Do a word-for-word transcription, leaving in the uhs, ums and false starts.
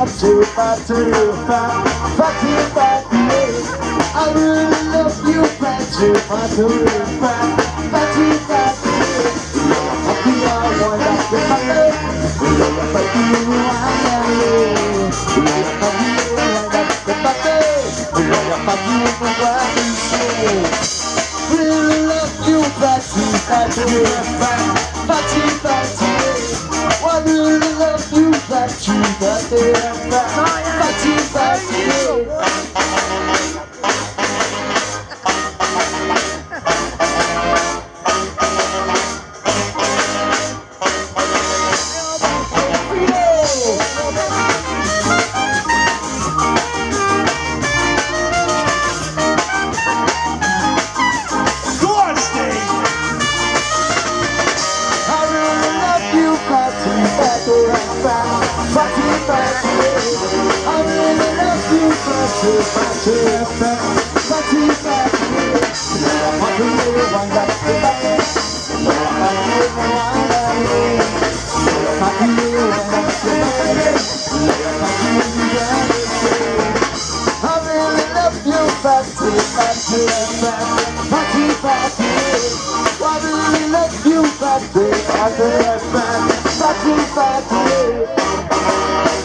fatty, fatty, fat, fatty, fatty. I really love you, fatty, fatty, fat, fatty, fatty. Happy I want that to happen. But you and me, happy I want that to happen. Happy I want to say, really love you, fatty, fatty, fat, fatty, fatty. I really love you, fatty, fatty, fatty, fatty. Fatty, fatty, I really love you, fatty, fatty, fatty, fatty. I really want that to happen. I really want that to happen. I really want that to happen. I really love you, fatty, fatty, fatty, fatty. I really love you, fatty, fatty, fatty, fatty, fatty.